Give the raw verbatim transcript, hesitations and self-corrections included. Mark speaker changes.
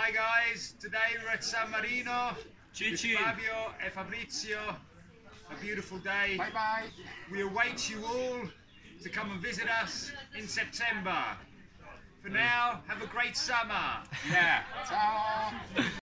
Speaker 1: Hi guys, today we're at San Marino
Speaker 2: Chin
Speaker 1: with
Speaker 2: chin.
Speaker 1: Fabio and Fabrizio. A beautiful day.
Speaker 3: Bye bye.
Speaker 1: We await you all to come and visit us in September. For now, have a great summer.
Speaker 3: Yeah. Ciao.